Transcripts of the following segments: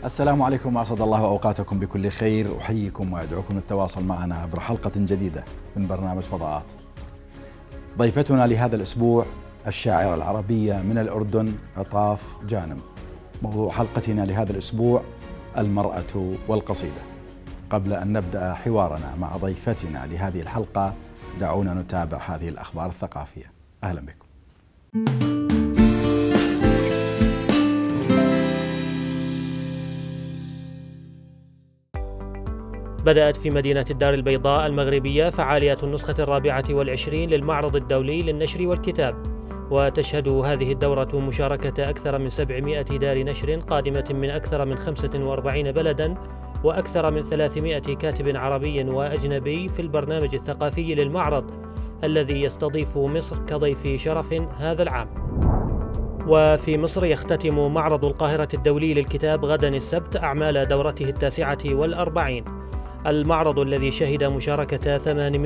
السلام عليكم وأسعد الله أوقاتكم بكل خير. أحييكم وأدعوكم للتواصل معنا عبر حلقة جديدة من برنامج فضاءات. ضيفتنا لهذا الأسبوع الشاعرة العربية من الأردن عطاف جانم. موضوع حلقتنا لهذا الأسبوع المرأة والقصيدة. قبل أن نبدأ حوارنا مع ضيفتنا لهذه الحلقة دعونا نتابع هذه الأخبار الثقافية. أهلا بكم. بدأت في مدينة الدار البيضاء المغربية فعالية النسخة 24 للمعرض الدولي للنشر والكتاب، وتشهد هذه الدورة مشاركة أكثر من 700 دار نشر قادمة من أكثر من 45 بلداً وأكثر من 300 كاتب عربي وأجنبي في البرنامج الثقافي للمعرض الذي يستضيف مصر كضيف شرف هذا العام. وفي مصر يختتم معرض القاهرة الدولي للكتاب غدا السبت أعمال دورته 49. المعرض الذي شهد مشاركة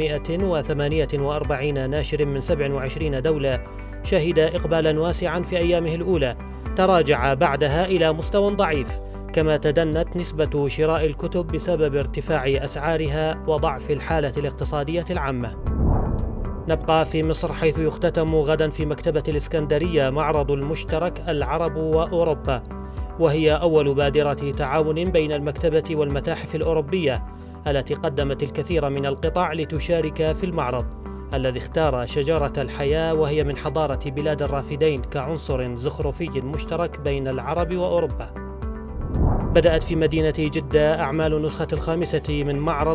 848 ناشر من 27 دولة شهد إقبالا واسعا في أيامه الأولى، تراجع بعدها إلى مستوى ضعيف، كما تدنت نسبة شراء الكتب بسبب ارتفاع أسعارها وضعف الحالة الاقتصادية العامة. نبقى في مصر حيث يختتم غدا في مكتبة الإسكندرية معرض المشترك العرب وأوروبا، وهي أول بادرة تعاون بين المكتبة والمتاحف الأوروبية التي قدمت الكثير من القطع لتشارك في المعرض الذي اختار شجرة الحياة، وهي من حضارة بلاد الرافدين كعنصر زخرفي مشترك بين العرب وأوروبا. بدأت في مدينة جدة أعمال نسخة 5 من معرض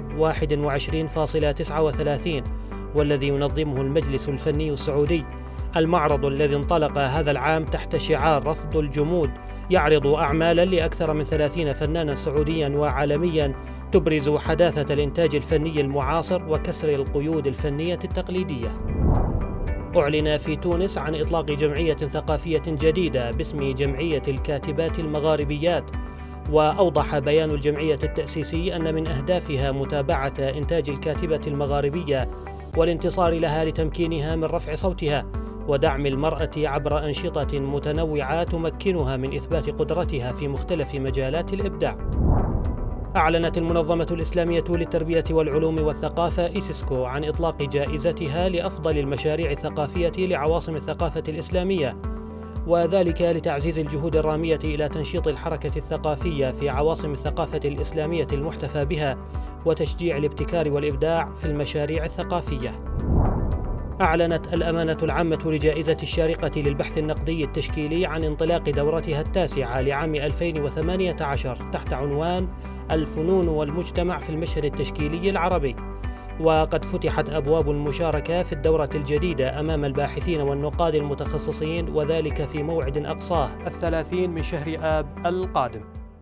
21.39 والذي ينظمه المجلس الفني السعودي. المعرض الذي انطلق هذا العام تحت شعار رفض الجمود يعرض أعمالا لأكثر من 30 فنانا سعوديا وعالميا تبرز حداثة الإنتاج الفني المعاصر وكسر القيود الفنية التقليدية. أعلن في تونس عن إطلاق جمعية ثقافية جديدة باسم جمعية الكاتبات المغاربيات، وأوضح بيان الجمعية التأسيسي أن من أهدافها متابعة إنتاج الكاتبة المغاربية والانتصار لها لتمكينها من رفع صوتها ودعم المرأة عبر أنشطة متنوعة تمكنها من إثبات قدرتها في مختلف مجالات الإبداع. أعلنت المنظمة الإسلامية للتربية والعلوم والثقافة إيسيسكو عن إطلاق جائزتها لأفضل المشاريع الثقافية لعواصم الثقافة الإسلامية، وذلك لتعزيز الجهود الرامية إلى تنشيط الحركة الثقافية في عواصم الثقافة الإسلامية المحتفى بها وتشجيع الابتكار والإبداع في المشاريع الثقافية. أعلنت الأمانة العامة لجائزة الشارقة للبحث النقدي التشكيلي عن انطلاق دورتها 9 لعام 2018 تحت عنوان الفنون والمجتمع في المشهد التشكيلي العربي، وقد فتحت أبواب المشاركة في الدورة الجديدة أمام الباحثين والنقاد المتخصصين، وذلك في موعد أقصاه 30 من شهر آب القادم.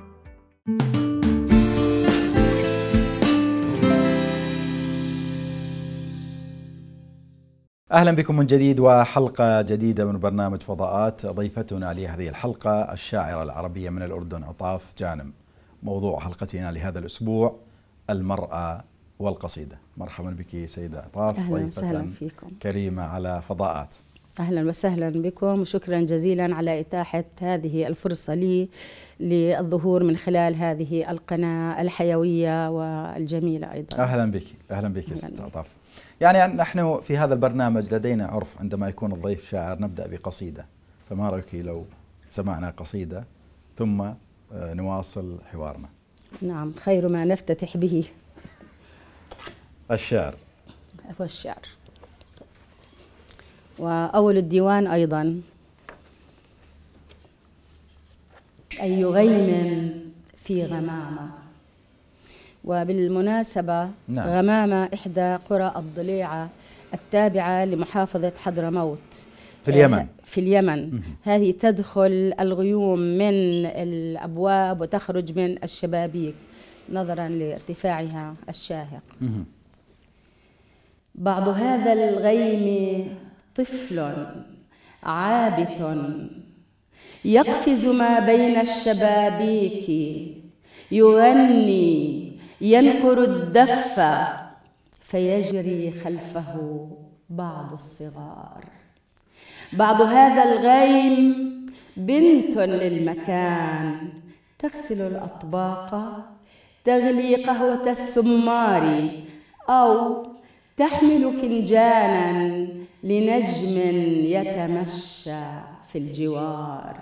أهلا بكم من جديد وحلقة جديدة من برنامج فضاءات. ضيفتنا لهذه الحلقة الشاعرة العربية من الأردن عطاف جانم. موضوع حلقتنا لهذا الأسبوع المرأة والقصيدة. مرحبا بك سيدة عطاف، أهلا وسهلا فيكم، كريمة على فضاءات. أهلا وسهلا بكم وشكرا جزيلا على إتاحة هذه الفرصة لي للظهور من خلال هذه القناة الحيوية والجميلة أيضا. أهلا بك، أهلا بك سيدة عطاف. يعني نحن في هذا البرنامج لدينا عرف عندما يكون الضيف شاعر نبدأ بقصيدة، فما رأيك لو سمعنا قصيدة ثم نواصل حوارنا؟ نعم، خير ما نفتتح به الشعر. هو الشعر، وأول الديوان أيضا: أي غيم في غمامة. وبالمناسبة نعم. غمامة إحدى قرى الضليعة التابعة لمحافظة حضرموت في اليمن. في اليمن. هذه تدخل الغيوم من الأبواب وتخرج من الشبابيك نظرا لارتفاعها الشاهق. بعض هذا الغيم طفل عابث يقفز ما بين الشبابيك، يغني ينقر الدف فيجري خلفه بعض الصغار. بعض هذا الغيم بنت للمكان تغسل الأطباق، تغلي قهوة السمار، أو تحمل فنجانا لنجم يتمشى في الجوار.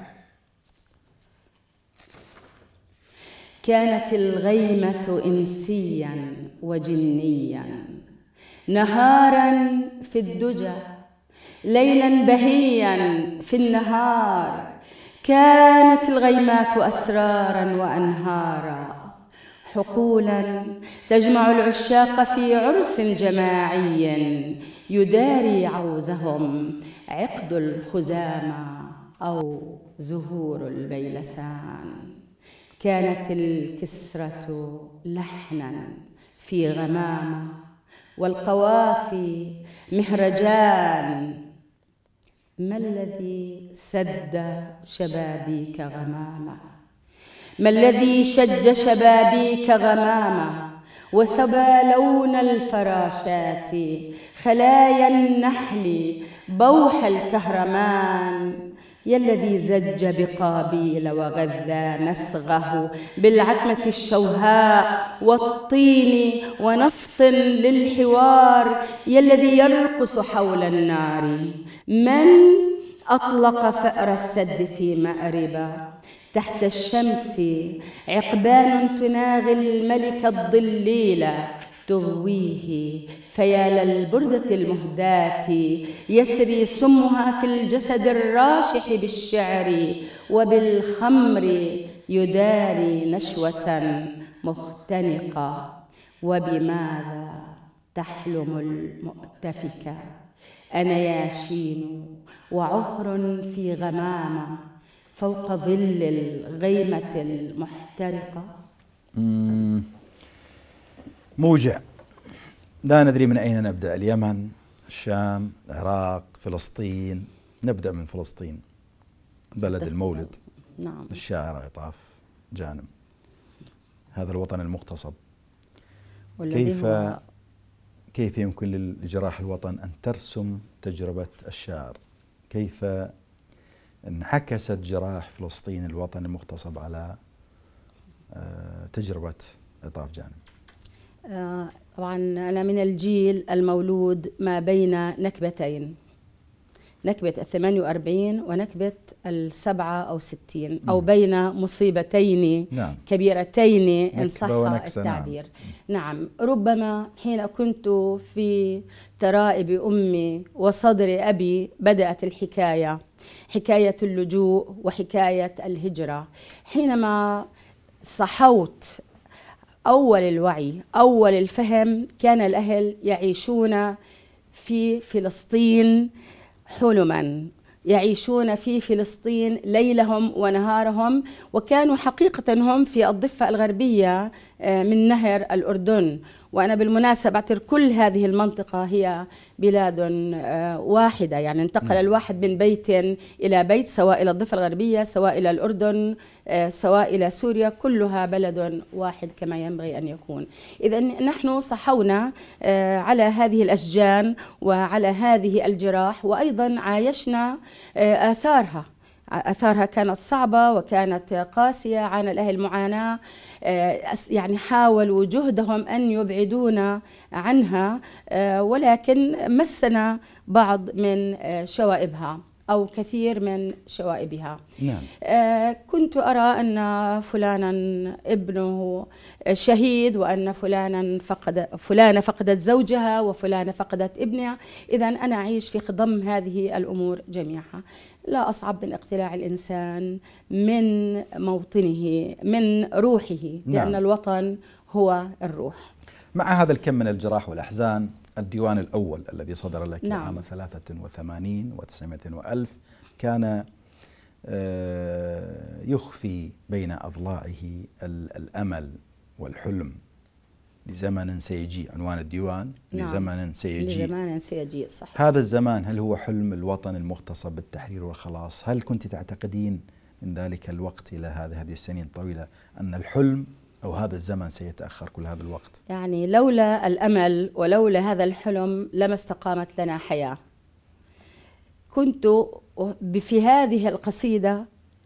كانت الغيمة إنسيا وجنيا، نهارا في الدجى، ليلا بهيا في النهار. كانت الغيمات أسرارا وأنهارا، حقولا تجمع العشاق في عرس جماعي، يداري عوزهم عقد الخزامى أو زهور البيلسان. كانت الكسرة لحنا في غمامة، والقوافي مهرجان. ما الذي سد شبابيك غمامة؟ ما الذي شج شبابيك غمامة؟ وسبى لون الفراشات، خلايا النحل، بوح الكهرمان. يا الذي زج بقابيل وغذى نسغه بالعتمة الشوهاء والطين ونفط للحوار. يا الذي يرقص حول النار. من أطلق فأر السد في مأربة؟ تحت الشمس عقبان تناغي الملك الضليلة، تغويه فيا للبردة المهداة. يسري سمها في الجسد الراشح بالشعر، وبالخمر يداري نشوة مختنقة. وبماذا تحلم المؤتفكة؟ أنا ياشين وعهر في غمامة، فوق ظل الغيمة المحترقة. موجع. لا ندري من أين نبدأ، اليمن، الشام، العراق، فلسطين. نبدأ من فلسطين، بلد المولد. نعم. الشاعر عطاف جانم، هذا الوطن المغتصب. كيف يمكن لجراح الوطن أن ترسم تجربة الشاعر؟ كيف انعكست جراح فلسطين الوطن المغتصب على تجربة عطاف جانم؟ طبعا أنا من الجيل المولود ما بين نكبتين، نكبة 48 ونكبة 67 أو بين مصيبتين نعم. كبيرتين إن صح التعبير. نعم. ربما حين كنت في ترائب أمي وصدر أبي بدأت الحكاية، حكاية اللجوء وحكاية الهجرة. حينما صحوت أول الوعي، أول الفهم، كان الأهل يعيشون في فلسطين حلما، يعيشون في فلسطين ليلهم ونهارهم، وكانوا حقيقة هم في الضفة الغربية من نهر الأردن. وأنا بالمناسبة أعتبر كل هذه المنطقة هي بلاد واحدة، يعني انتقل الواحد من بيت إلى بيت، سواء إلى الضفة الغربية، سواء إلى الأردن، سواء إلى سوريا، كلها بلد واحد كما ينبغي أن يكون. إذن نحن صحونا على هذه الأشجان وعلى هذه الجراح، وأيضا عايشنا آثارها. أثارها كانت صعبة وكانت قاسية، عانى الأهل معاناة، يعني حاولوا جهدهم أن يبعدونا عنها، ولكن مسنا بعض من شوائبها أو كثير من شوائبها. نعم. كنت أرى أن فلانا ابنه شهيد، وأن فلانة فقدت زوجها، وفلانة فقدت ابنها. إذن أنا أعيش في خضم هذه الأمور جميعها. لا أصعب من اقتلاع الإنسان من موطنه، من روحه، لأن نعم. الوطن هو الروح. مع هذا الكم من الجراح والأحزان، الديوان الأول الذي صدر لك نعم. عام 83 و900 وألف كان يخفي بين أضلاعه الأمل والحلم لزمن سيجي. عنوان الديوان نعم. لزمن سيجي. لزمن سيجي، صح. هذا الزمان هل هو حلم الوطن المغتصب بالتحرير والخلاص؟ هل كنت تعتقدين من ذلك الوقت إلى هذه السنين الطويلة أن الحلم أو هذا الزمن سيتأخر كل هذا الوقت؟ يعني لولا الأمل ولولا هذا الحلم لما استقامت لنا حياة. كنت في هذه القصيدة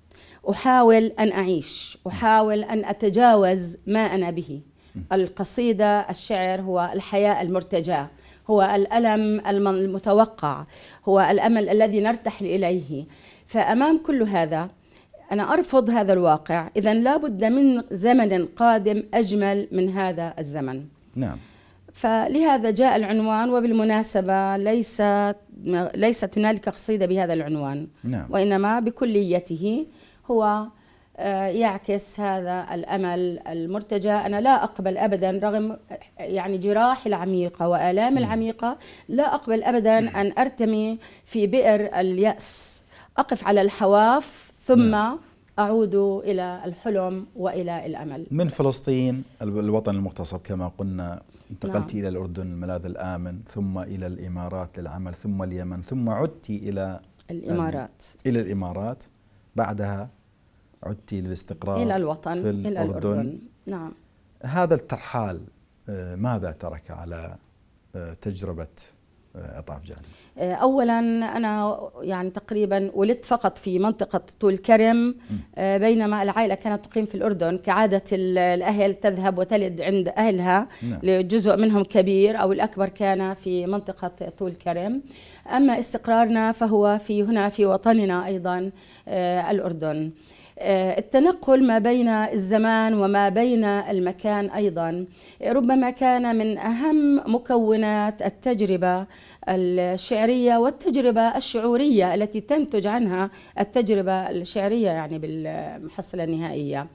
أحاول أن أعيش، أحاول أن أتجاوز ما أنا به. القصيدة، الشعر هو الحياة المرتجاة، هو الألم المتوقع، هو الأمل الذي نرتحل إليه. فأمام كل هذا أنا أرفض هذا الواقع، إذن لا بد من زمن قادم أجمل من هذا الزمن. نعم. فلهذا جاء العنوان، وبالمناسبة ليست هنالك قصيدة بهذا العنوان. نعم. وإنما بكليته هو يعكس هذا الأمل المرتجى. أنا لا أقبل أبدا رغم يعني جراحي العميقة وآلام العميقة، لا أقبل أبدا أن أرتمي في بئر اليأس. أقف على الحواف ثم أعود إلى الحلم وإلى الأمل. من فلسطين الوطن المغتصب كما قلنا انتقلت نعم. إلى الأردن الملاذ الآمن، ثم إلى الإمارات للعمل، ثم اليمن، ثم عدت إلى الإمارات. بعدها عدت للاستقرار إلى الوطن، في إلى الأردن. نعم. هذا الترحال ماذا ترك على تجربة إطاف جاني؟ أولا أنا يعني تقريبا ولدت فقط في منطقة طول كرم، بينما العائلة كانت تقيم في الأردن. كعادة الأهل تذهب وتلد عند أهلها. نعم. لجزء منهم كبير أو الأكبر كان في منطقة طول كرم. أما استقرارنا فهو هنا في وطننا أيضا الأردن. التنقل ما بين الزمان وما بين المكان أيضا ربما كان من أهم مكونات التجربة الشعرية والتجربة الشعورية التي تنتج عنها التجربة الشعرية يعني بالمحصلة النهائية.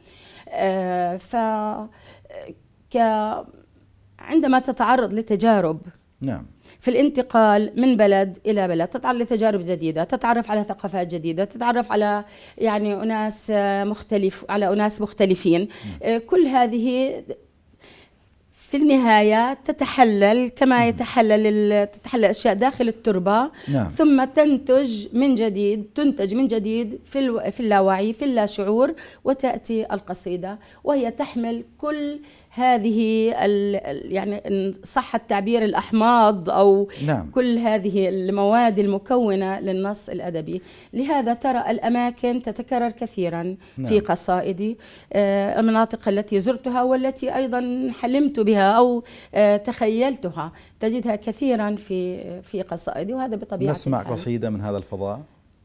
عندما تتعرض لتجارب، نعم، في الانتقال من بلد إلى بلد، تتعرض لتجارب جديدة، تتعرف على ثقافات جديدة، تتعرف على يعني على أناس مختلفين. كل هذه في النهاية تتحلل كما تتحلل أشياء داخل التربة. نعم. ثم تنتج من جديد في اللاوعي، في اللاشعور، وتأتي القصيدة وهي تحمل كل هذه يعني إن صح التعبير الأحماض أو نعم. كل هذه المواد المكونة للنص الأدبي. لهذا ترى الأماكن تتكرر كثيرا. نعم. في قصائدي، المناطق التي زرتها والتي أيضا حلمت بها أو تخيلتها تجدها كثيرا في قصائدي، وهذا بطبيعة نسمع الحال. قصيدة من هذا الفضاء.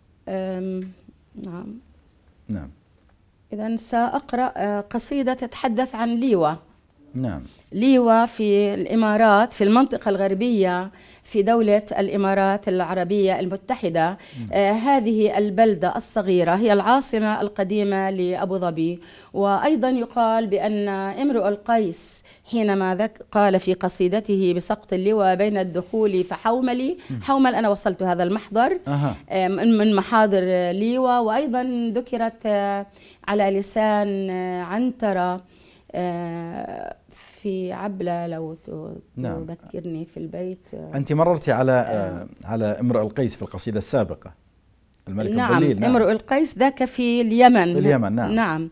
نعم. إذن سأقرأ قصيدة تتحدث عن ليوة. نعم. ليوة في الإمارات، في المنطقة الغربية في دولة الإمارات العربية المتحدة. هذه البلدة الصغيرة هي العاصمة القديمة لأبو ظبي. وأيضا يقال بأن امرؤ القيس حينما قال في قصيدته بسقط اللواء بين الدخول فحوملي، حومل أنا وصلت هذا المحضر من محاضر ليوة. وأيضا ذكرت على لسان عنترة في عبلة، لو تذكرني في البيت. أنت مررتي على امرؤ القيس في القصيدة السابقة، الملك الضليل. نعم. امرؤ القيس ذاك في اليمن. نعم. نعم.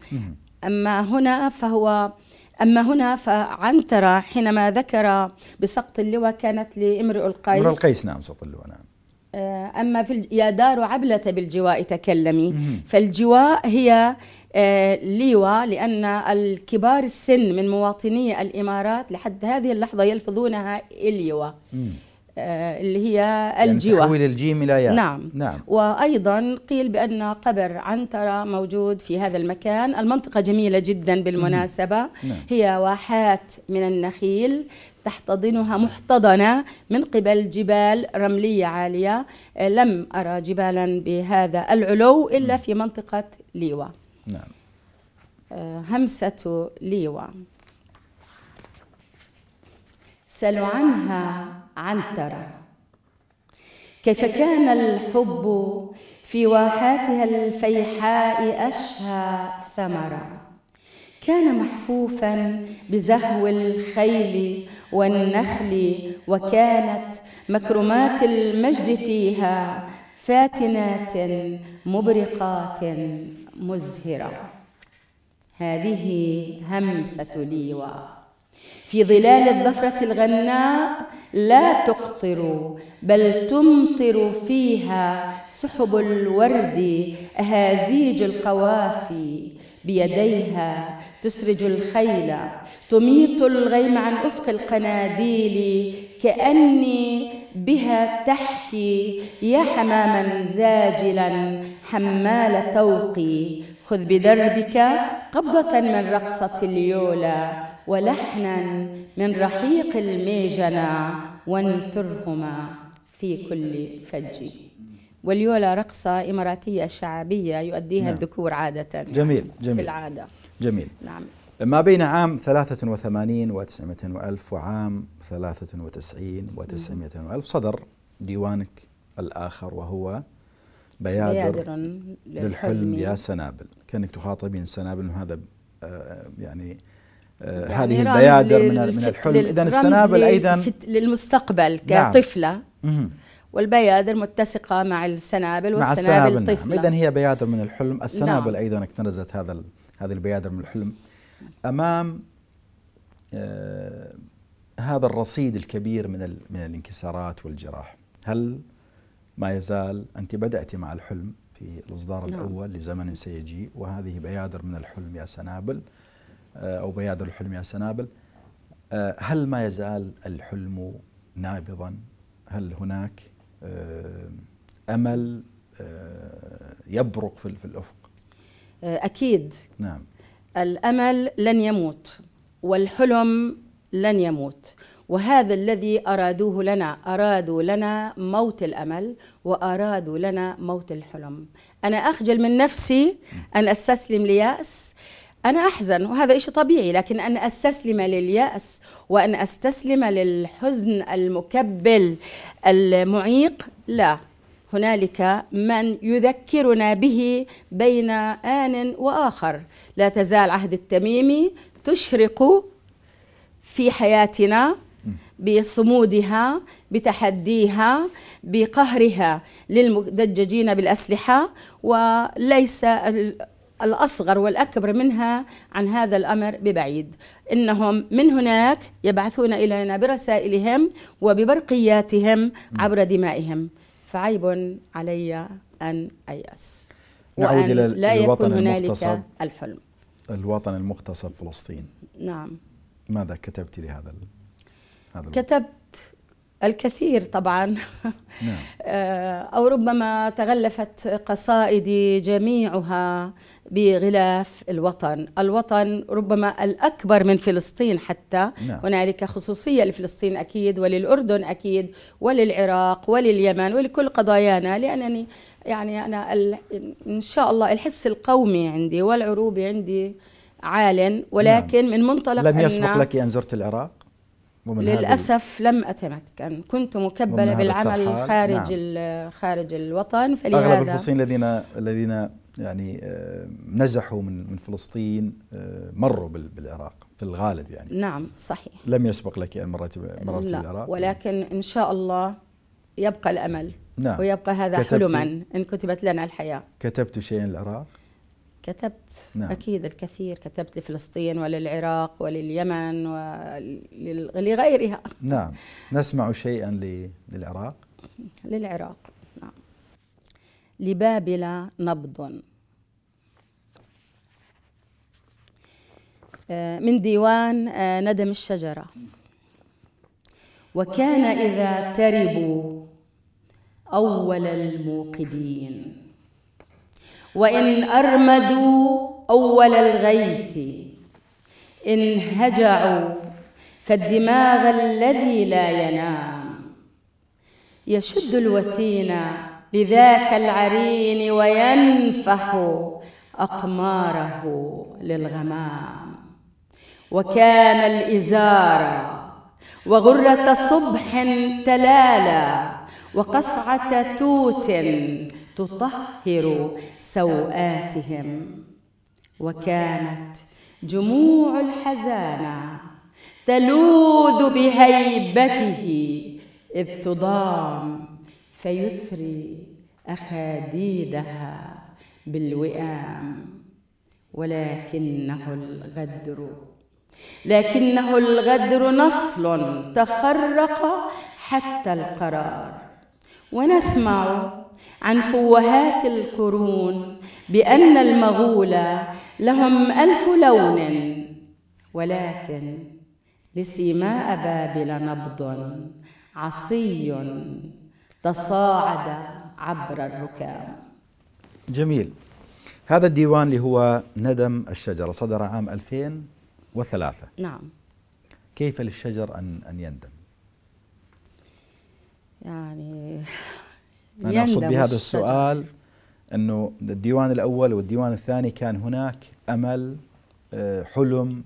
أما هنا فعنترة حينما ذكر بسقط اللواء كانت لامرؤ القيس. امرؤ القيس نعم، سقط اللواء. نعم. أما يا دار عبلة بالجواء تكلمي، فالجواء هي ليوة، لأن الكبار السن من مواطني الإمارات لحد هذه اللحظة يلفظونها إليوة، اللي هي الجوة، يعني تحويل الجيم إلى ياء. نعم. وأيضا قيل بأن قبر عنترة موجود في هذا المكان. المنطقة جميلة جدا بالمناسبة. هي واحات من النخيل تحتضنها محتضنة من قبل جبال رملية عالية. لم أرى جبالا بهذا العلو إلا في منطقة ليوة. نعم. همسة ليوة. سلوا عنها عنترة، كيف كان الحب في واحاتها الفيحاء أشهى ثمرة. كان محفوفا بزهو الخيل والنخل، وكانت مكرمات المجد فيها فاتنات مبرقات مزهرة. هذه همسة ليوة، في ظلال الظفرة الغناء لا تقطر بل تمطر فيها سحب الورد أهازيج القوافي، بيديها تسرج الخيل تميط الغيم عن أفق القناديل، كأني بها تحكي يا حماما زاجلا حمال طوقي، خذ بدربك قبضة من رقصة اليولا ولحنا من رحيق الميجنة وانثرهما في كل فج. واليولا رقصة إماراتية شعبية يؤديها الذكور عادة. جميل جميل في العادة. جميل. نعم. ما بين عام 83 و900 ألف وعام 93 و900 ألف صدر ديوانك الآخر وهو بيادر للحلم يا سنابل. كأنك تخاطبين سنابل، وهذا يعني هذه البيادر من الحلم. إذن السنابل أيضا للمستقبل كطفلة. نعم. والبيادر متسقة مع السنابل والسنابل طفلة. نعم. إذن هي بيادر من الحلم. السنابل نعم. أيضا اكتنزت هذه البيادر من الحلم أمام هذا الرصيد الكبير من الانكسارات والجراح. هل ما يزال أنت بدأت مع الحلم في الإصدار الأول لزمن سيجي، وهذه بيادر من الحلم يا سنابل أو بيادر الحلم يا سنابل، هل ما يزال الحلم نابضا؟ هل هناك أمل يبرق في الأفق؟ أكيد. نعم. الأمل لن يموت والحلم لن يموت، وهذا الذي أرادوه لنا. أرادوا لنا موت الأمل وأرادوا لنا موت الحلم. أنا أخجل من نفسي أن أستسلم ليأس. أنا أحزن وهذا إشي طبيعي، لكن أن أستسلم لليأس وأن أستسلم للحزن المكبل المعيق لا. هنالك من يذكرنا به بين آن وآخر. لا تزال عهد التميمي تشرق في حياتنا بصمودها، بتحديها، بقهرها للمدججين بالأسلحة، وليس الأصغر والأكبر منها عن هذا الأمر ببعيد. إنهم من هناك يبعثون إلينا برسائلهم وببرقياتهم عبر دمائهم، فعيب علي أن أيأس وأن لا يكون هنالك الحلم. الوطن المغتصب فلسطين. نعم. ماذا كتبت لهذا كتبت الكثير طبعا. نعم. أو ربما تغلفت قصائدي جميعها بغلاف الوطن. الوطن ربما الأكبر من فلسطين حتى. نعم. هنالك خصوصية لفلسطين أكيد، وللأردن أكيد، وللعراق ولليمن ولكل قضايانا، لأنني يعني أنا إن شاء الله الحس القومي عندي والعروبي عندي عال، ولكن نعم. من منطلق لم يسبق لك أن زرت العراق؟ للأسف لم أتمكن، كنت مكبلة بالعمل خارج نعم. خارج الوطن. فلهذا أغلب الفلسطينيين الذين يعني نزحوا من فلسطين مروا بالعراق في الغالب يعني. نعم صحيح. لم يسبق لك أن مرت بالعراق؟ ولكن إن شاء الله يبقى الأمل. نعم. ويبقى هذا حلما إن كتبت لنا الحياة. كتبت شيئا للعراق؟ كتبت نعم. أكيد الكثير. كتبت لفلسطين وللعراق ولليمن ولغيرها. نعم. نسمع شيئا للعراق؟ للعراق نعم. لبابل نبض، من ديوان ندم الشجرة. وكان إذا تربوا أول الموقدين، وإن أرمدوا أول الغيث، إن هجعوا فالدماغ الذي لا ينام، يشد الوتين لذاك العرين وينفح أقماره للغمام. وكان الإزار وغرة صبح تلالا، وقصعة توت تطهر سوآتهم. وكانت جموع الحزانة تلوذ بهيبته إذ تضام، فيثري أخاديدها بالوئام. ولكنه الغدر لكنه الغدر نصل تخرق حتى القرار. ونسمع عن فوهات القرون بأن المغول لهم 1000 لون، ولكن لسيماء بابل نبض عصي تصاعد عبر الركام. جميل. هذا الديوان اللي هو ندم الشجرة صدر عام 2003. نعم. كيف للشجر أن يندم؟ يعني أنا أقصد بهذا السؤال أنه الديوان الأول والديوان الثاني كان هناك أمل، حلم،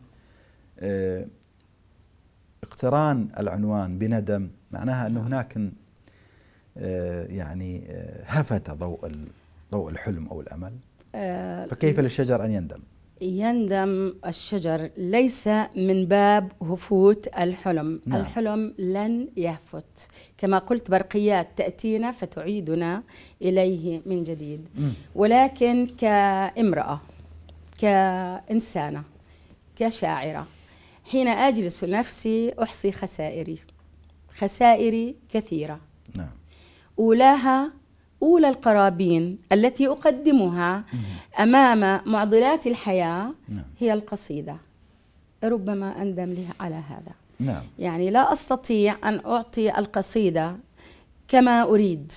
اقتران العنوان بندم، معناها أنه هناك يعني هفت ضوء الحلم أو الأمل. فكيف للشجر أن يندم؟ يندم الشجر ليس من باب هفوت الحلم. نعم. الحلم لن يهفت، كما قلت برقيات تأتينا فتعيدنا إليه من جديد. ولكن كامرأة، كإنسانة، كشاعرة، حين أجلس نفسي أحصي خسائري كثيرة. نعم. أولى القرابين التي أقدمها أمام معضلات الحياة هي القصيدة. ربما أندم لها على هذا. نعم. يعني لا أستطيع أن أعطي القصيدة كما أريد،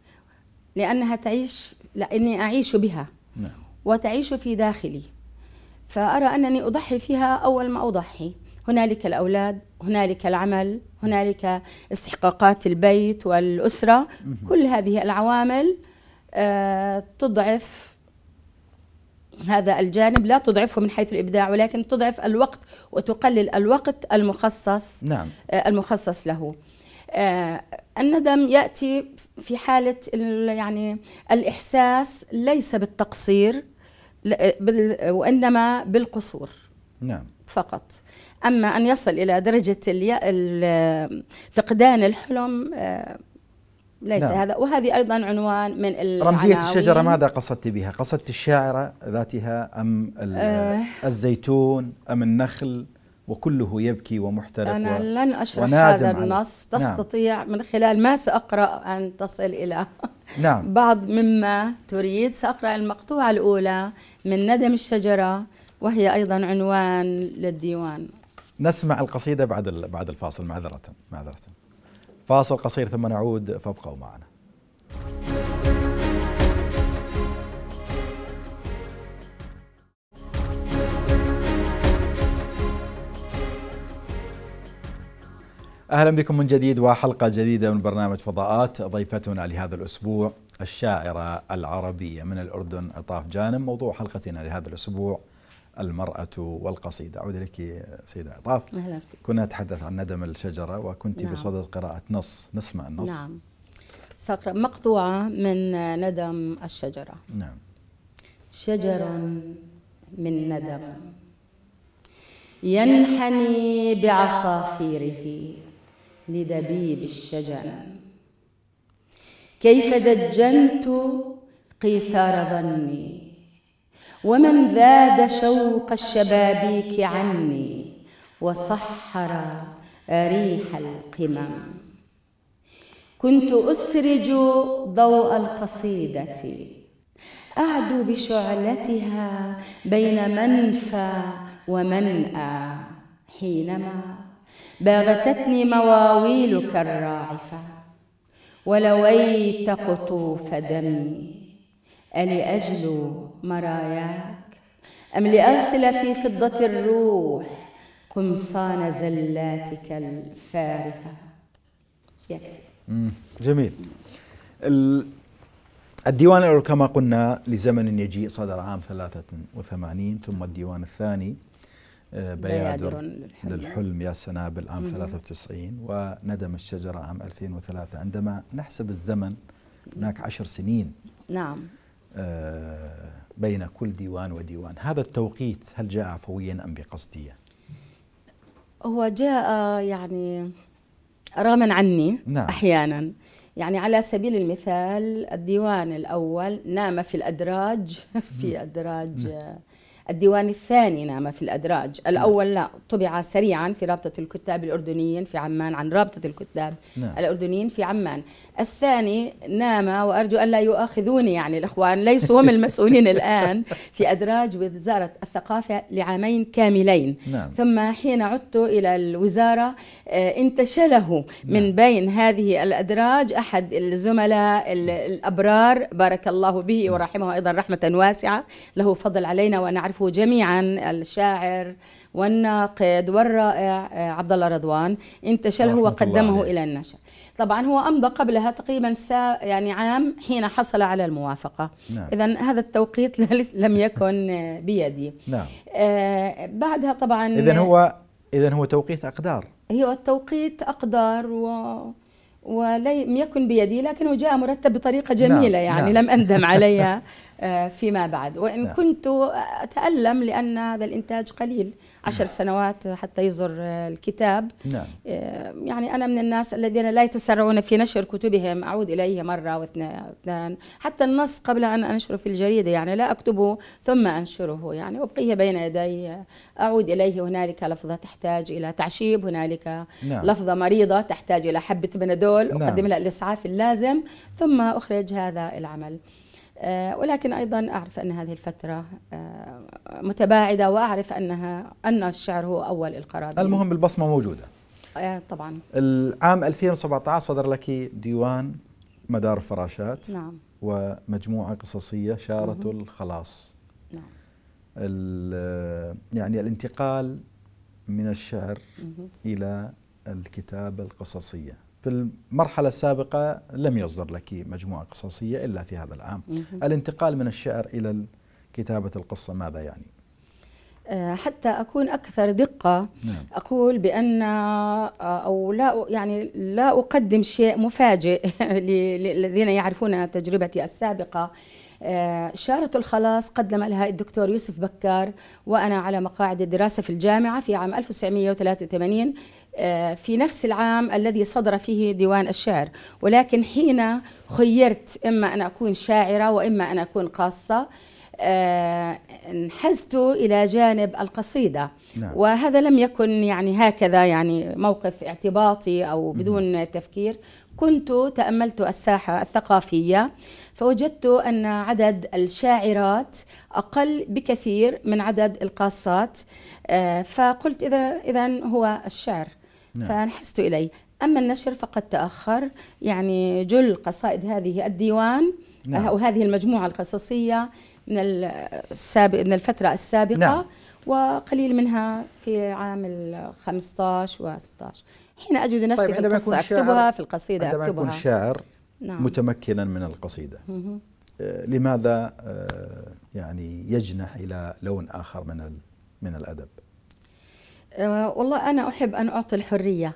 لأني أعيش بها. نعم. وتعيش في داخلي، فأرى أنني أضحي فيها أول ما أضحي. هنالك الأولاد، هنالك العمل، هنالك استحقاقات البيت والأسرة. كل هذه العوامل تضعف هذا الجانب، لا تضعفه من حيث الإبداع، ولكن تضعف الوقت وتقلل الوقت المخصص. نعم. المخصص له. الندم يأتي في حالة يعني الإحساس ليس بالتقصير وإنما بالقصور. نعم. فقط. أما أن يصل إلى درجة فقدان الحلم ليس. نعم. هذا. وهذه أيضا عنوان من رمزية الشجرة ماذا قصدت بها؟ قصدت الشاعرة ذاتها أم الزيتون أم النخل وكله يبكي ومحترق؟ أنا لن أشرح هذا النص. تستطيع من خلال ما سأقرأ أن تصل إلى نعم. بعض مما تريد. سأقرأ المقطوعة الأولى من ندم الشجرة، وهي أيضا عنوان للديوان. نسمع القصيدة بعد الفاصل. معذرة. فاصل قصير ثم نعود، فابقوا معنا. أهلا بكم من جديد وحلقة جديدة من برنامج فضاءات. ضيفتنا لهذا الأسبوع الشاعرة العربية من الأردن عطاف جانم. موضوع حلقتنا لهذا الأسبوع المرأة والقصيدة. أعود لك سيدة عطاف. أهلا فيك. كنا نتحدث عن ندم الشجرة وكنت نعم. بصدد قراءة نص. نسمع النص. نعم. سأقرأ مقطوعة من ندم الشجرة. نعم. شجر من ندم ينحني بعصافيره لدبيب الشجن، كيف دجنت قيثار ظني ومن ذاد شوق الشبابيك عني وصحر ريح القمم. كنت أسرج ضوء القصيدة أعدو بشعلتها بين منفى ومنأى، حينما باغتتني مواويلك الراعفة ولويت قطوف دمي. ألأجلو مراياك أم لأغسل في فضة الروح قمصان زلاتك الفارهة؟ جميل. الديوان الأول كما قلنا لزمن يجيء صدر عام 83، ثم الديوان الثاني بيادر للحلم يا سنابل عام 93، وندم الشجرة عام 2003. عندما نحسب الزمن هناك 10 سنين نعم بين كل ديوان وديوان. هذا التوقيت هل جاء عفويا أم بقصدية؟ هو جاء يعني رغما عني. نعم. أحيانا يعني على سبيل المثال الديوان الأول نام في الأدراج في أدراج الديوان الثاني نام في الأدراج. الأول لا، طبع سريعا في رابطة الكتاب الأردنيين في عمان، عن رابطة الكتاب الأردنيين في عمان. الثاني نام، وأرجو ألا يؤاخذوني يعني الإخوان، ليسوا هم المسؤولين الآن، في أدراج وزارة الثقافة لعامين كاملين. ثم حين عدت إلى الوزارة انتشله من بين هذه الأدراج أحد الزملاء الأبرار بارك الله به ورحمه أيضا رحمة واسعة، له فضل علينا ونعرفه جميعا، الشاعر والناقد والرائع عبد الله رضوان، انتشله وقدمه إلى النشر. طبعا هو أمضى قبلها تقريبا يعني عام حين حصل على الموافقة. إذن هذا التوقيت لم يكن بيدي. بعدها طبعا إذن هو توقيت أقدار. هو التوقيت أقدار ولم يكن بيدي، لكنه جاء مرتب بطريقة جميلة يعني لم أندم عليها فيما بعد، وإن كنت أتألم لأن هذا الإنتاج قليل، 10 سنوات حتى يصدر الكتاب. يعني أنا من الناس الذين لا يتسرعون في نشر كتبهم، أعود إليه مرة واثنان، حتى النص قبل أن أنشره في الجريدة يعني لا أكتبه ثم أنشره، يعني أبقيه بين يدي، أعود إليه، هنالك لفظة تحتاج إلى تعشيب، هنالك لفظة مريضة تحتاج إلى حبة بنادول، أقدم لها الإسعاف اللازم ثم أخرج هذا العمل. ولكن أيضا أعرف أن هذه الفترة متباعدة، وأعرف أن الشعر هو أول القرابين. المهم البصمة موجودة. طبعا. العام 2017 صدر لك ديوان مدار الفراشات. نعم. ومجموعة قصصية شارة الخلاص. نعم. يعني الانتقال من الشعر إلى الكتابة القصصية. في المرحلة السابقة لم يصدر لك مجموعة قصصية إلا في هذا العام. الانتقال من الشعر إلى كتابة القصة ماذا يعني؟ حتى أكون أكثر دقة أقول بأن أو لا يعني لا أقدم شيء مفاجئ للذين يعرفون تجربتي السابقة. شارة الخلاص قدم لها الدكتور يوسف بكار وأنا على مقاعد الدراسة في الجامعة في عام 1983 في نفس العام الذي صدر فيه ديوان الشعر، ولكن حين خيرت إما أن أكون شاعرة وإما أن أكون قاصة انحزت إلى جانب القصيدة. وهذا لم يكن يعني هكذا يعني موقف اعتباطي أو بدون تفكير، كنت تأملت الساحة الثقافية فوجدت أن عدد الشاعرات أقل بكثير من عدد القاصات، فقلت إذن هو الشعر، فانحزت إليه. أما النشر فقد تأخر، يعني جل قصائد هذه الديوان أو هذه المجموعة القصصية من الفترة السابقة، وقليل منها في عام 15 و16 حين أجد نفسي في القصة أكتبها، في القصيدة أكتبها. عندما يكون الشاعر متمكنا من القصيدة لماذا يعني يجنح إلى لون آخر من الأدب؟ والله أنا أحب أن أعطي الحرية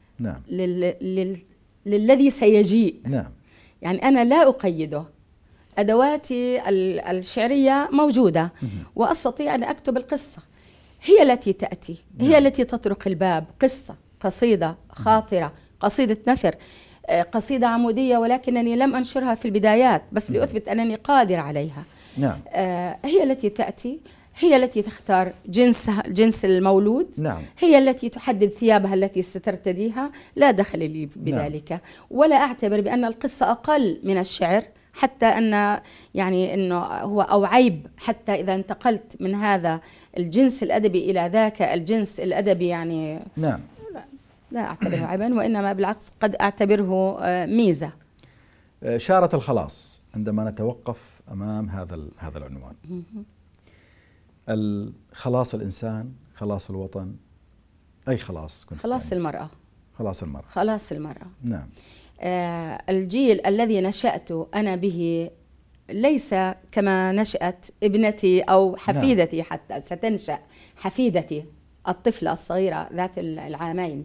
للذي سيجيء. يعني أنا لا أقيده، أدواتي الشعرية موجودة وأستطيع أن أكتب القصة، هي التي تأتي، هي التي تطرق الباب. قصة، قصيدة، خاطرة، قصيدة نثر، قصيدة عمودية ولكنني لم أنشرها في البدايات بس لأثبت أنني قادر عليها. هي التي تأتي، هي التي تختار جنس المولود، هي التي تحدد ثيابها التي سترتديها، لا دخل لي بذلك. ولا أعتبر بأن القصة أقل من الشعر، حتى أن يعني أنه هو أو عيب حتى إذا انتقلت من هذا الجنس الأدبي إلى ذاك الجنس الأدبي، يعني لا أعتبره عيبا، وإنما بالعكس قد أعتبره ميزة. شارة الخلاص، عندما نتوقف أمام هذا العنوان، خلاص الإنسان، خلاص الوطن، أي خلاص؟ خلاص المرأة. خلاص المرأة. خلاص المرأة. نعم. الجيل الذي نشأت أنا به ليس كما نشأت ابنتي أو حفيدتي، حتى ستنشأ حفيدتي الطفلة الصغيرة ذات العامين.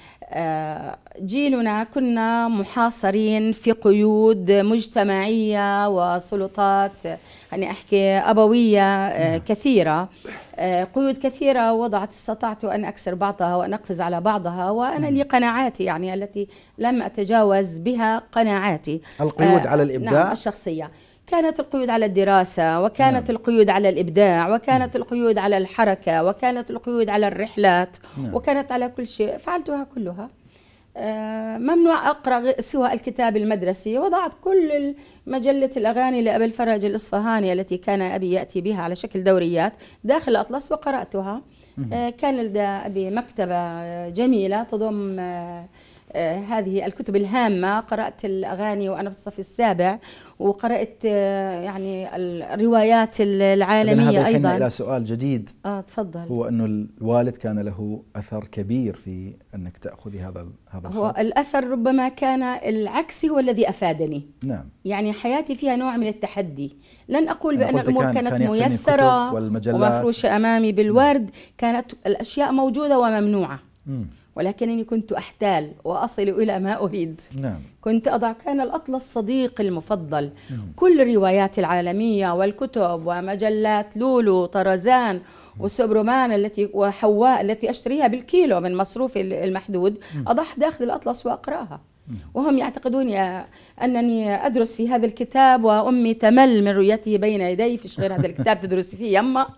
جيلنا كنا محاصرين في قيود مجتمعية وسلطات خليني أحكي أبوية كثيرة، قيود كثيرة استطعت أن أكسر بعضها وأن أقفز على بعضها، وأنا لي قناعاتي يعني التي لم أتجاوز بها قناعاتي. القيود على الإبداع الشخصية كانت القيود على الدراسة، وكانت القيود على الإبداع، وكانت القيود على الحركة، وكانت القيود على الرحلات، وكانت على كل شيء. فعلتها كلها. ممنوع أقرأ سوى الكتاب المدرسي. وضعت كل مجلة الأغاني لأبي الفرج الإصفهاني التي كان أبي يأتي بها على شكل دوريات داخل الأطلس وقرأتها. كان لدى أبي مكتبة جميلة تضم هذه الكتب الهامة. قرأت الأغاني وأنا في الصف السابع، وقرأت يعني الروايات العالمية أيضا. إلى سؤال جديد. تفضل. هو أنه الوالد كان له أثر كبير في أنك تأخذي هذا هو الأثر ربما كان العكسي هو الذي أفادني. نعم. يعني حياتي فيها نوع من التحدي. لن أقول بأن الأمور كانت ميسرة ومفروشة أمامي بالورد. كانت الأشياء موجودة وممنوعة. ولكنني كنت أحتال وأصل إلى ما أريد. نعم. كنت أضع، كان الأطلس صديقي المفضل. كل الروايات العالمية والكتب ومجلات لولو طرزان وسبرمان وحواء التي أشتريها بالكيلو من مصروفي المحدود أضعها داخل الأطلس وأقرأها. وهم يعتقدون أنني أدرس في هذا الكتاب، وأمي تمل من رؤيته بين يدي. فيش غير هذا الكتاب تدرسي فيه يما.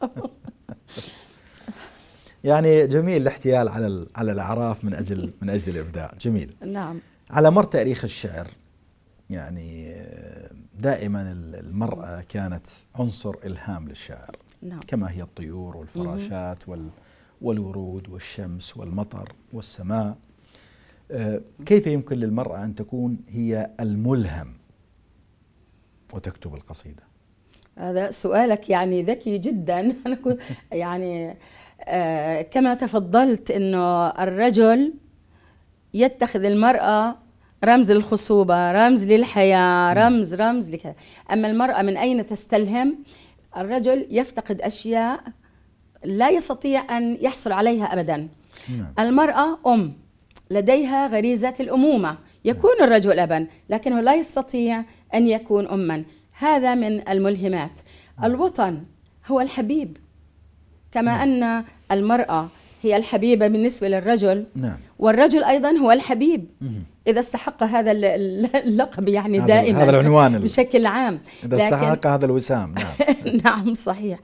يعني جميل الاحتيال على الأعراف من أجل الإبداع. جميل. نعم. على مر تاريخ الشعر يعني دائما المرأة كانت عنصر إلهام للشاعر. نعم. كما هي الطيور والفراشات والورود والشمس والمطر والسماء. كيف يمكن للمرأة أن تكون هي الملهم وتكتب القصيدة؟ هذا سؤالك يعني ذكي جدا. أنا كنت يعني كما تفضلت أنه الرجل يتخذ المرأة رمز للخصوبة، رمز للحياة، رمز لكذا. أما المرأة من أين تستلهم؟ الرجل يفتقد أشياء لا يستطيع أن يحصل عليها أبدا. المرأة أم لديها غريزة الأمومة. يكون الرجل أبا لكنه لا يستطيع أن يكون أما. هذا من الملهمات. الوطن هو الحبيب، كما أن المرأة هي الحبيبة بالنسبة للرجل. والرجل أيضا هو الحبيب إذا استحق هذا اللقب يعني دائما هذا العنوان بشكل عام. إذا استحق هذا الوسام. نعم. نعم صحيح.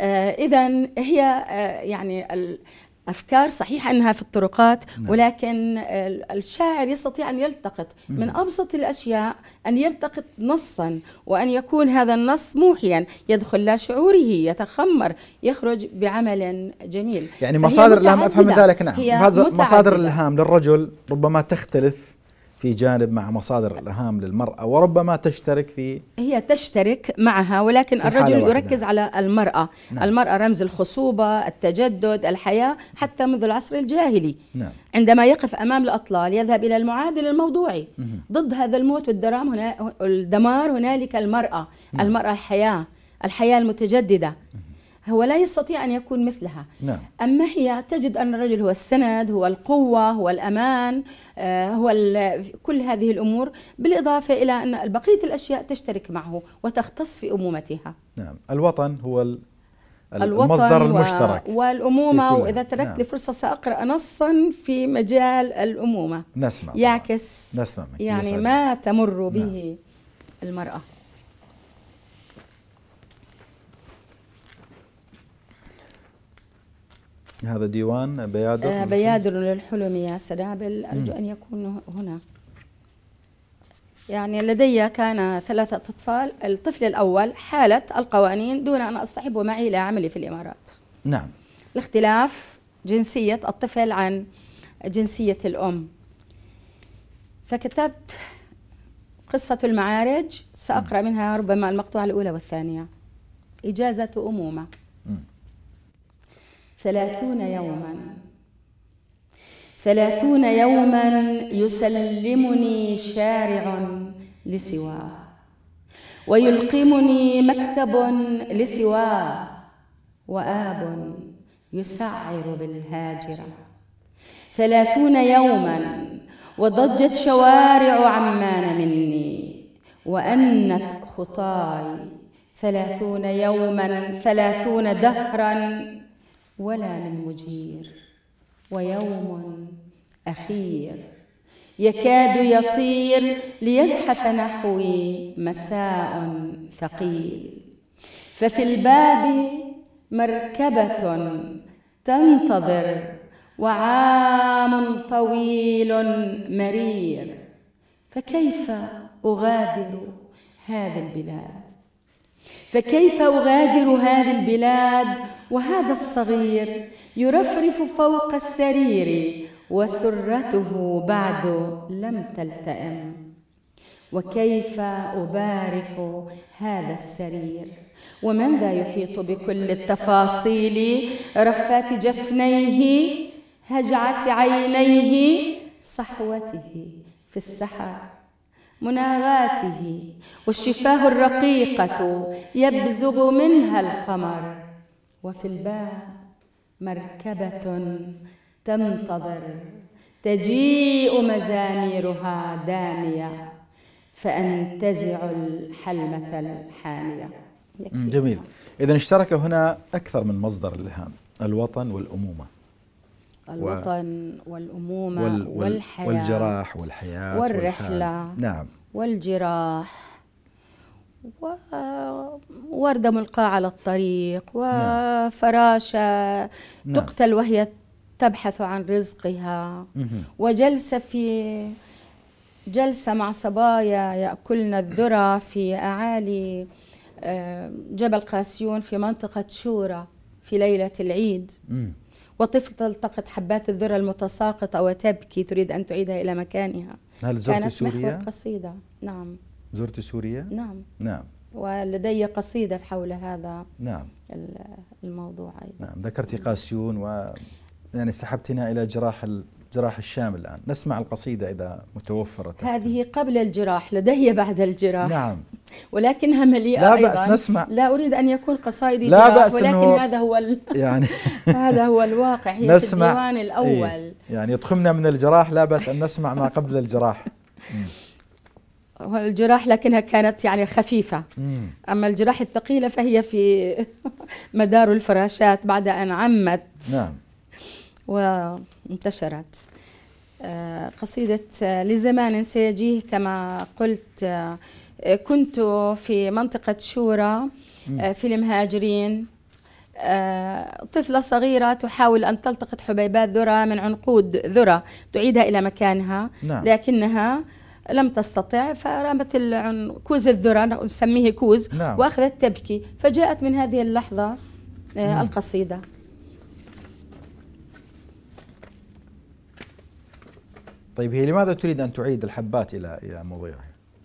إذن هي يعني أفكار صحيح أنها في الطرقات. ولكن الشاعر يستطيع أن يلتقط من أبسط الأشياء، أن يلتقط نصا، وأن يكون هذا النص موحيا يدخل لا شعوره، يتخمر، يخرج بعمل جميل. يعني مصادر الإلهام أفهم ذلك. نعم. مصادر الإلهام للرجل ربما تختلف في جانب مع مصادر الإلهام للمرأة، وربما هي تشترك معها، ولكن الرجل يركز على المرأة. نعم. المرأة رمز الخصوبة، التجدد، الحياة، حتى منذ العصر الجاهلي. نعم. عندما يقف أمام الأطلال يذهب إلى المعادل الموضوعي ضد هذا الموت والدمار. هنالك المرأة. المرأة الحياة المتجددة. هو لا يستطيع أن يكون مثلها. نعم. أما هي تجد أن الرجل هو السند، هو القوة، هو الأمان، هو كل هذه الأمور، بالإضافة إلى أن بقية الأشياء تشترك معه وتختص في أمومتها. نعم. الوطن هو المصدر المشترك والأمومة. وإذا تركت لي فرصة سأقرأ نصا في مجال الأمومة نسمع يعكس يعني ما تمر به المرأة. هذا ديوان بيادر. بيادر للحلم يا سنابل. أرجو أن يكون هنا. يعني لدي كان 3 أطفال. الطفل الأول حالة القوانين دون أن أصطحبه معي إلى عملي في الإمارات. نعم. لاختلاف جنسية الطفل عن جنسية الأم. فكتبت قصة المعارج، سأقرأ منها ربما المقطوعة الأولى والثانية. إجازة أمومة. 30 يوما يسلمني شارع لسواه، ويلقمني مكتب لسواه، وآب يسعر بالهاجرة. 30 يوما وضجت شوارع عمان مني، وأنت خطاي. 30 يوما 30 دهرا ولا من مجير، ويوم أخير يكاد يطير ليزحف نحوي مساء ثقيل. ففي الباب مركبة تنتظر وعام طويل مرير، فكيف أغادر هذه البلاد؟ فكيف أغادر هذه البلاد وهذا الصغير يرفرف فوق السرير وسرته بعد لم تلتئم؟ وكيف أبارح هذا السرير ومن ذا يحيط بكل التفاصيل؟ رفات جفنيه، هجعة عينيه، صحوته في السحر، مناغاته، والشفاه الرقيقة يبزغ منها القمر. وفي الباب مركبة تنتظر، تجيء مزاميرها دامية، فأنتزع الحلمة الحانية. جميل. إذن اشترك هنا أكثر من مصدر الإلهام: الوطن والأمومة. الوطن والأمومة والحياة والجراح والحياة والرحلة. نعم. والجراح ووردة ملقاة على الطريق، وفراشة تقتل وهي تبحث عن رزقها، جلسة مع صبايا يأكلن الذرة في أعالي جبل قاسيون في منطقة شورى في ليلة العيد، وطفل تلتقط حبات الذرة المتساقطة وتبكي تريد أن تعيدها إلى مكانها. هل زرت سوريا؟ كانت قصيدة. نعم. زرت سوريا؟ نعم. نعم. ولدي قصيدة حول هذا نعم الموضوع أيضا. نعم. ذكرتي قاسيون يعني سحبتنا إلى جراح الشام الآن. نسمع القصيدة إذا متوفرت. هذه قبل الجراح، لدي بعد الجراح. نعم. ولكنها مليئة لا أيضا. بأس نسمع. لا أريد أن يكون قصائدي لا جراح، بأس ولكن هذا هو يعني هذا هو الواقع. هي نسمع في الديوان الأول. إيه؟ يعني يضخمنا من الجراح، لا بأس أن نسمع ما قبل الجراح. الجراح لكنها كانت يعني خفيفة. أما الجراح الثقيلة فهي في مدار الفراشات بعد أن عمت. نعم. وانتشرت. قصيدة لزمان سيجيه كما قلت. كنت في منطقة شورى في المهاجرين، طفلة صغيرة تحاول أن تلتقط حبيبات ذرة من عنقود ذرة تعيدها إلى مكانها. نعم. لكنها لم تستطع، فرمت كوز الذرة، نسميه كوز. نعم. وأخذت تبكي، فجاءت من هذه اللحظة القصيدة. طيب هي لماذا تريد أن تعيد الحبات إلى موضعها؟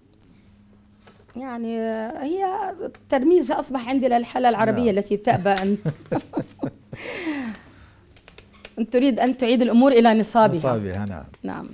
يعني هي ترميزها أصبح عندي للحالة العربية. نعم. التي تأبى أن تريد أن تعيد الأمور إلى نصابها. نعم. نعم.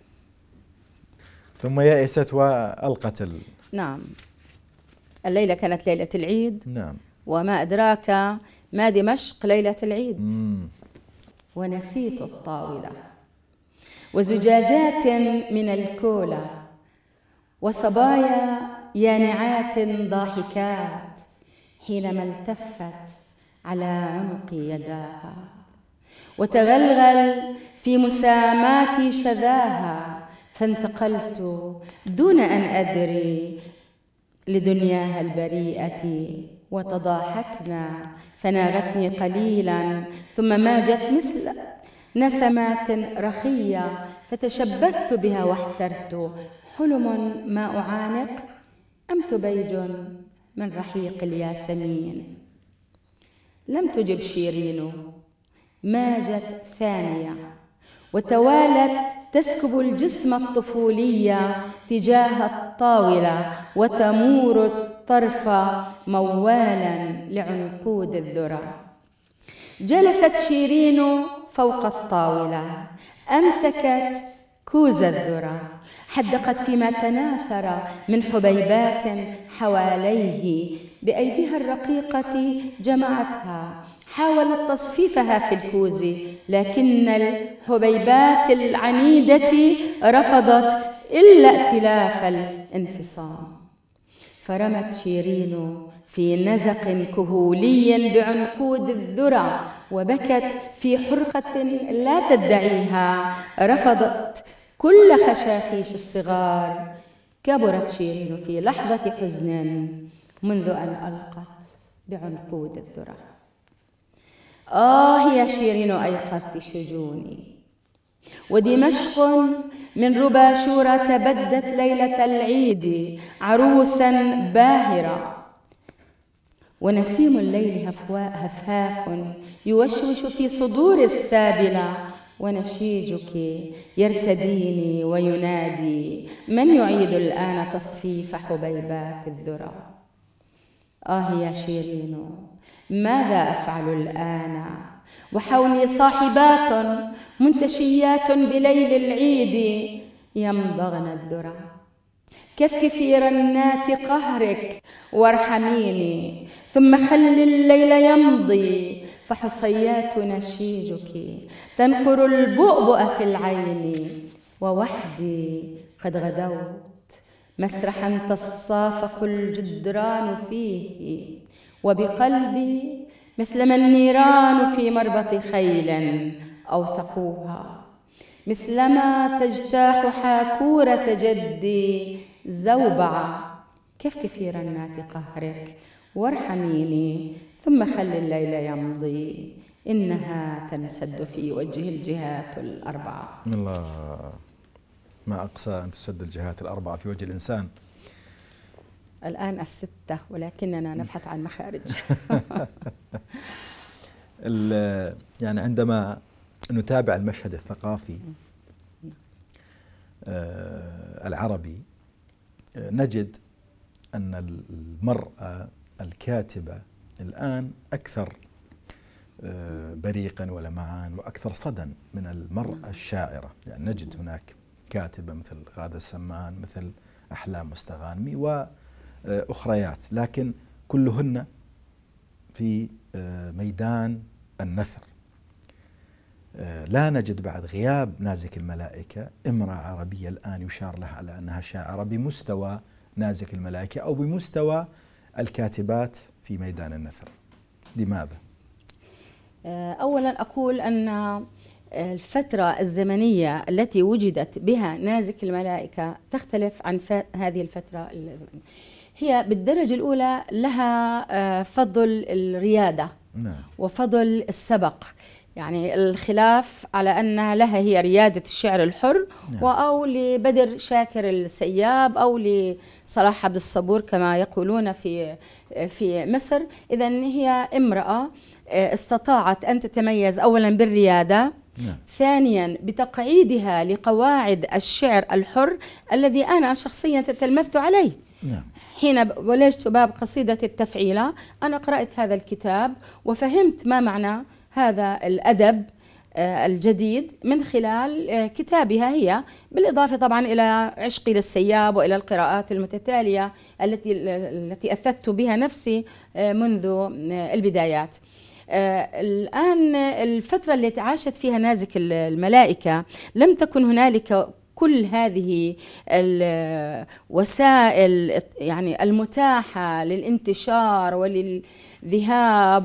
ثم يأست وألقت نعم. الليلة كانت ليلة العيد. نعم. وما أدراك ما دمشق ليلة العيد. ونسيت الطاولة وزجاجات من الكولا وصبايا يانعات ضاحكات، حينما التفت على عنقي يداها وتغلغل في مسامات شذاها، فانتقلت دون أن أدري لدنياها البريئة، وتضاحكنا فناغتني قليلا ثم ماجت مثل نسمات رخية، فتشبثت بها واحترت. حلم ما أعانق أم ثبيج من رحيق الياسمين؟ لم تجب شيرين، ماجت ثانية وتوالت تسكب الجسم الطفولي تجاه الطاولة وتمور الطرف موالا لعنقود الذرة. جلست شيرين فوق الطاولة، أمسكت كوز الذرة، حدقت فيما تناثر من حبيبات حواليه، بأيديها الرقيقة جمعتها، حاولت تصفيفها في الكوز، لكن الحبيبات العنيدة رفضت إلا ائتلاف الانفصام. فرمت شيرين في نزق كهولي بعنقود الذرة، وبكت في حرقة لا تدعيها، رفضت كل خشاخيش الصغار. كبرت شيرين في لحظة حزن منذ أن ألقت بعنقود الذرة. يا شيرين أيقظت شجوني، ودمشق من ربى شورى بدت ليلة العيد عروسا باهرة، ونسيم الليل هفاف يوشوش في صدور السابلة، ونشيجك يرتديني وينادي من يعيد الآن تصفيف حبيبات الذرى. يا شيرين ماذا أفعل الآن وحولي صاحبات منتشيات بليل العيد يمضغن الذرى. كفكفي رنات قهرك وارحميني، ثم خلي الليل يمضي فحصيات نشيجك تنقر البؤبؤ في العين، ووحدي قد غدوت مسرحا تصافق الجدران فيه، وبقلبي مثلما النيران في مربط خيل أوثقوها، مثلما تجتاح حاكورة جدي زوبعة. كفكفي رنات قهرك وارحميني، ثم خل الليل يمضي إنها تنسد في وجه الجهات الأربعة. الله، ما أقسى أن تسد الجهات الأربعة في وجه الإنسان. الآن الستة ولكننا نبحث عن مخارج. يعني عندما نتابع المشهد الثقافي العربي نجد أن المرأة الكاتبة الآن أكثر بريقا ولمعان وأكثر صدى من المرأة الشاعرة. يعني نجد هناك كاتبة مثل غادة السمان، مثل أحلام مستغانمي وأخريات، لكن كلهن في ميدان النثر. لا نجد بعد غياب نازك الملائكة امرأة عربية الآن يشار لها على أنها شاعرة بمستوى نازك الملائكة أو بمستوى الكاتبات في ميدان النثر. لماذا؟ أولا أقول أن الفترة الزمنية التي وجدت بها نازك الملائكة تختلف عن هذه الفترة الزمنية. هي بالدرجة الأولى لها فضل الريادة وفضل السبق، يعني الخلاف على أنها لها هي ريادة الشعر الحر أو لبدر شاكر السياب أو لصلاح عبد الصبور كما يقولون في مصر. إذن هي امرأة استطاعت أن تتميز أولا بالريادة، ثانيا بتقعيدها لقواعد الشعر الحر الذي أنا شخصيا تتلمذت عليه. حين ولجت باب قصيدة التفعيلة أنا قرأت هذا الكتاب وفهمت ما معنى هذا الأدب الجديد من خلال كتابها هي، بالإضافة طبعا إلى عشقي للسياب وإلى القراءات المتتالية التي أثثت بها نفسي منذ البدايات. الآن الفترة التي عاشت فيها نازك الملائكة لم تكن هنالك كل هذه الوسائل يعني المتاحة للانتشار وللذهاب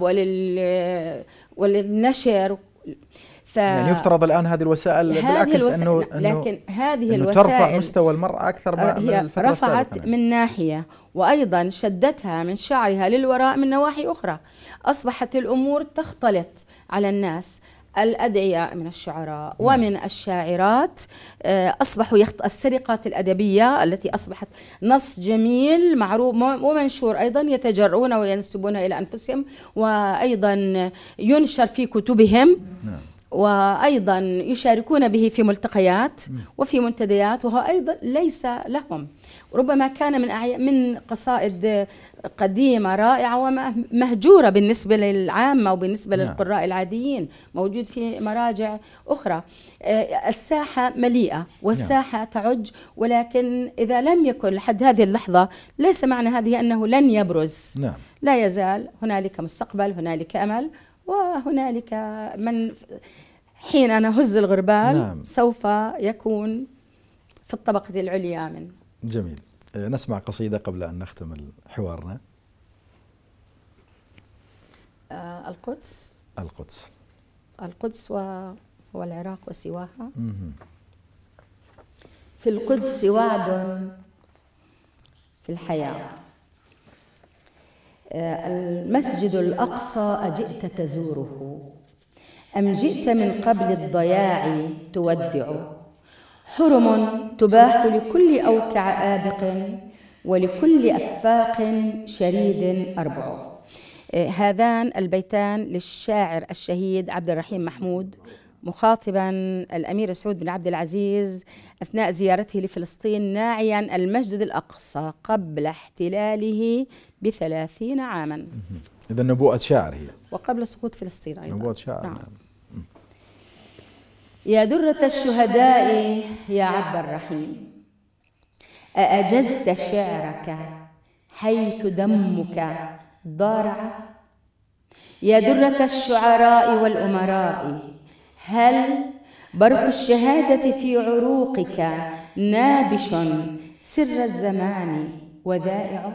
وللنشر. يعني يفترض الآن هذه الوسائل بالعكس لكن هذه الوسائل ترفع مستوى المرأة أكثر من الفترة رفعت من ناحية، وأيضا شدتها من شعرها للوراء من نواحي أخرى. أصبحت الأمور تختلط على الناس، الأدعياء من الشعراء ومن الشاعرات أصبحوا السرقات الأدبية التي أصبحت نص جميل معروف ومنشور أيضا يتجرؤون وينسبون إلى أنفسهم، وأيضا ينشر في كتبهم، وأيضا يشاركون به في ملتقيات وفي منتديات، وهو أيضا ليس لهم. ربما كان من قصائد قديمة رائعة ومهجورة بالنسبة للعامة وبالنسبة للقراء العاديين، موجود في مراجع أخرى. الساحة مليئة والساحة تعج، ولكن إذا لم يكن لحد هذه اللحظة ليس معنى هذه أنه لن يبرز. لا يزال هنالك مستقبل، هنالك أمل، وهنالك من حين نهز الغربال سوف يكون في الطبقة العليا من. جميل. نسمع قصيدة قبل أن نختم حوارنا. القدس والعراق وسواها. في القدس وعد في الحياة. المسجد الأقصى أجئت تزوره أم جئت من قبل الضياع تودع؟ حرم تباح لكل أوكع آبق ولكل أفاق شريد أربع. هذان البيتان للشاعر الشهيد عبد الرحيم محمود مخاطبا الأمير سعود بن عبد العزيز أثناء زيارته لفلسطين، ناعيا المسجد الأقصى قبل احتلاله ب30 عاما. إذا نبوءة شاعر هي، وقبل سقوط فلسطين أيضا. نبوءة شاعر. نعم. يا درة الشهداء يا عبد الرحيم، أأجزت شعرك حيث دمك ضارع؟ يا درة الشعراء والأمراء، هل برق الشهادة في عروقك نابش سر الزمان وذائع؟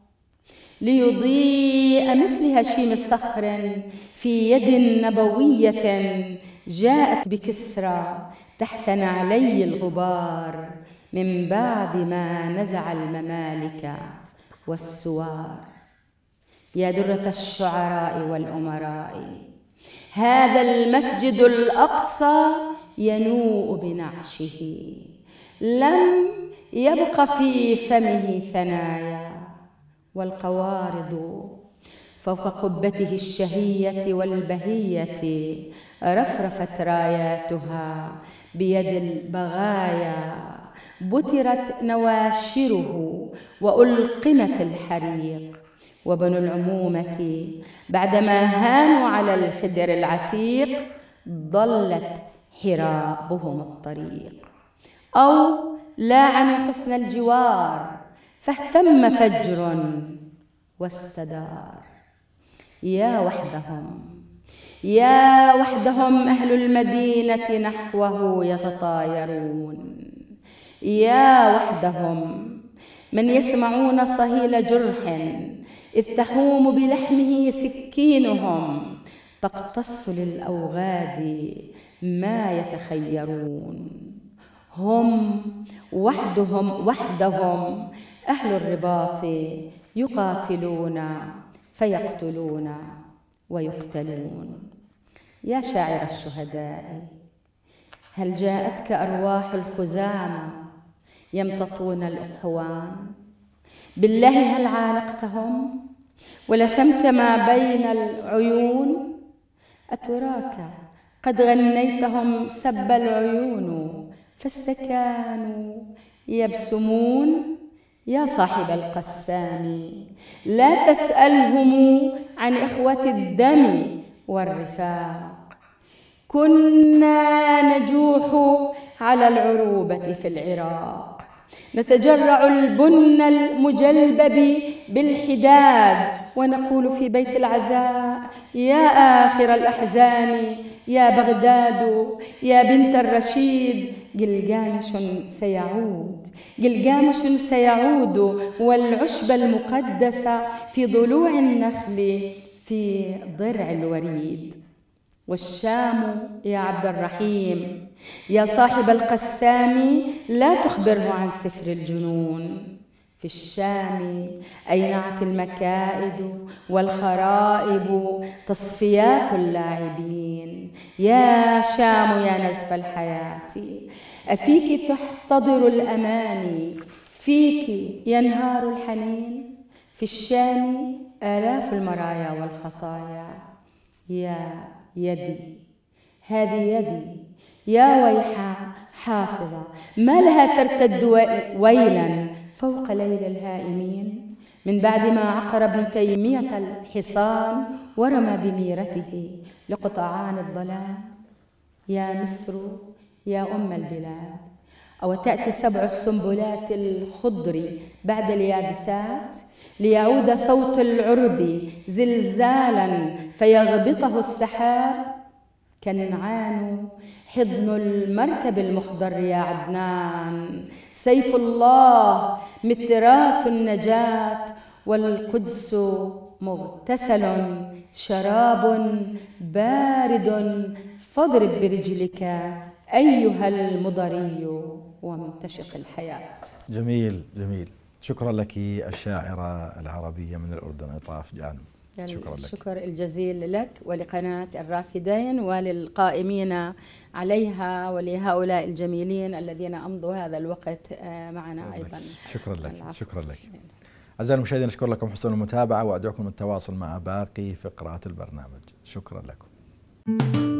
ليضيء مثل هشيم الصخر في يد نبوية جاءت بكسرى تحت نعلي الغبار من بعد ما نزع الممالك والسوار. يا درة الشعراء والأمراء، هذا المسجد الأقصى ينوء بنعشه، لم يبق في فمه ثنايا، والقوارض فوق قبته الشهية والبهية رفرفت راياتها بيد البغايا، بترت نواشره وألقمت الحريق، وبنو العمومة بعدما هانوا على الخدر العتيق ضلت حرابهم الطريق، أو لاعنوا حسن الجوار فاهتم فجر واستدار. يا وحدهم أهل المدينة نحوه يتطايرون، يا وحدهم من يسمعون صهيل جرح إذ تحوم بلحمه سكينهم، تقتص للأوغاد ما يتخيرون. هم وحدهم أهل الرباط يقاتلون فيقتلون ويقتلون. يا شاعر الشهداء، هل جاءتك أرواح الخزامى يمتطون الأخوان؟ بالله هل عانقتهم ولثمت ما بين العيون؟ أتراك قد غنيتهم سب العيون فاستكانوا يبسمون؟ يا صاحب القسام، لا تسألهم عن إخوة الدم والرفاق. كنا نجوح على العروبة في العراق، نتجرع البن المجلبب بالحداد، ونقول في بيت العزاء: يا آخر الأحزان يا بغداد، يا بنت الرشيد، جلجامش سيعود والعشب المقدسة في ضلوع النخل في ضرع الوريد. والشام يا عبد الرحيم، يا صاحب القسام، لا تخبره عن سفر الجنون. في الشام أينعت المكائد والخرائب تصفيات اللاعبين. يا شام يا نزف الحياة، أفيك تحتضر الأماني، فيك ينهار الحنين. في الشام آلاف المرايا والخطايا. يا يدي، هذه يدي، يا ويح حافظة، ما لها ترتد ويلا فوق ليل الهائمين، من بعد ما عقر ابن تيمية الحصان ورمى بميرته لقطعان الظلام. يا مصر يا أم البلاد، أو تأتي سبع السنبلات الخضر بعد اليابسات، ليعود صوت العرب زلزالا فيغبطه السحاب. كنعان حضن المركب المخضر يا عدنان، سيف الله متراس النجاة، والقدس مغتسل شراب بارد، فاضرب برجلك أيها المضري ومنتشق الحياة. جميل جميل. شكرا لك الشاعرة العربية من الأردن عطاف جانم. شكرا لك. الشكر الجزيل لك ولقناة الرافدين وللقائمين عليها ولهؤلاء الجميلين الذين أمضوا هذا الوقت معنا أيضا. شكرا لك. شكرا لك. أعزائي المشاهدين، أشكر لكم حسن المتابعة وأدعوكم للتواصل مع باقي فقرات البرنامج. شكرا لكم.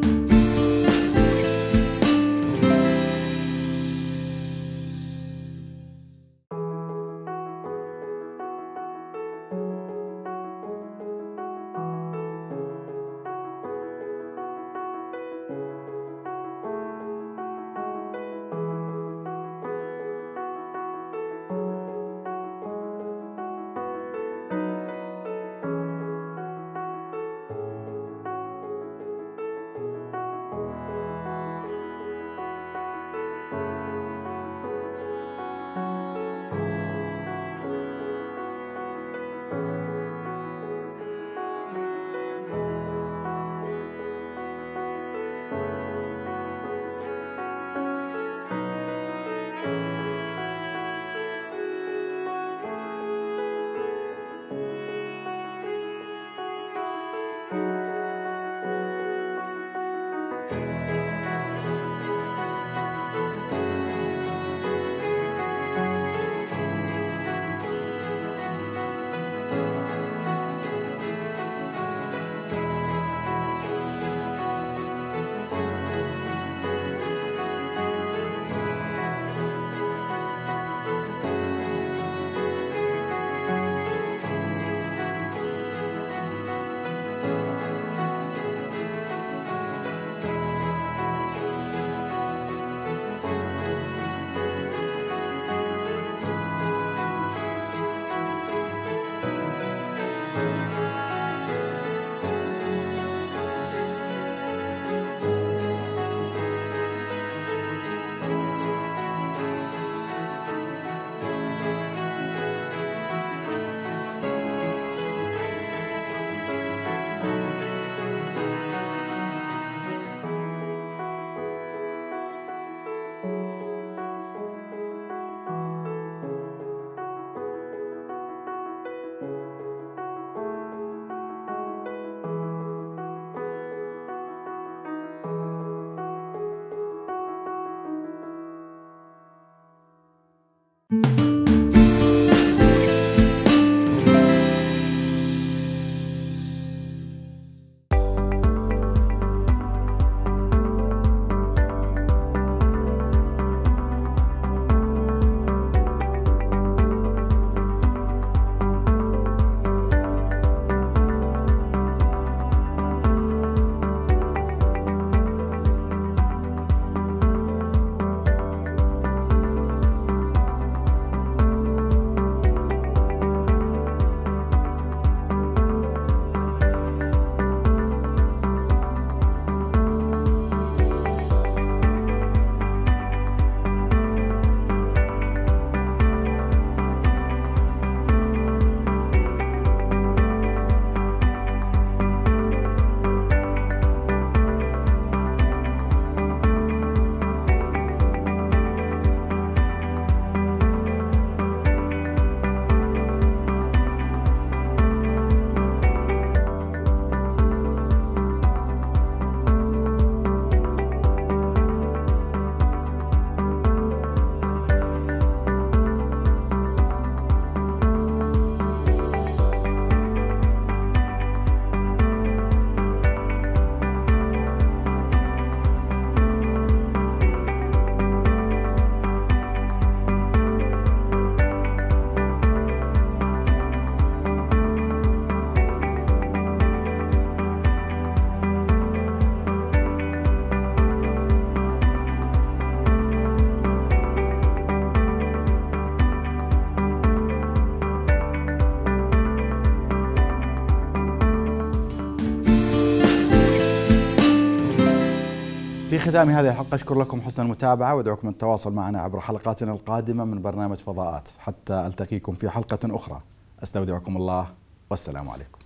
في ختام هذه الحلقة أشكر لكم حسن المتابعة وأدعوكم للتواصل معنا عبر حلقاتنا القادمة من برنامج فضاءات. حتى ألتقيكم في حلقة أخرى، أستودعكم الله والسلام عليكم.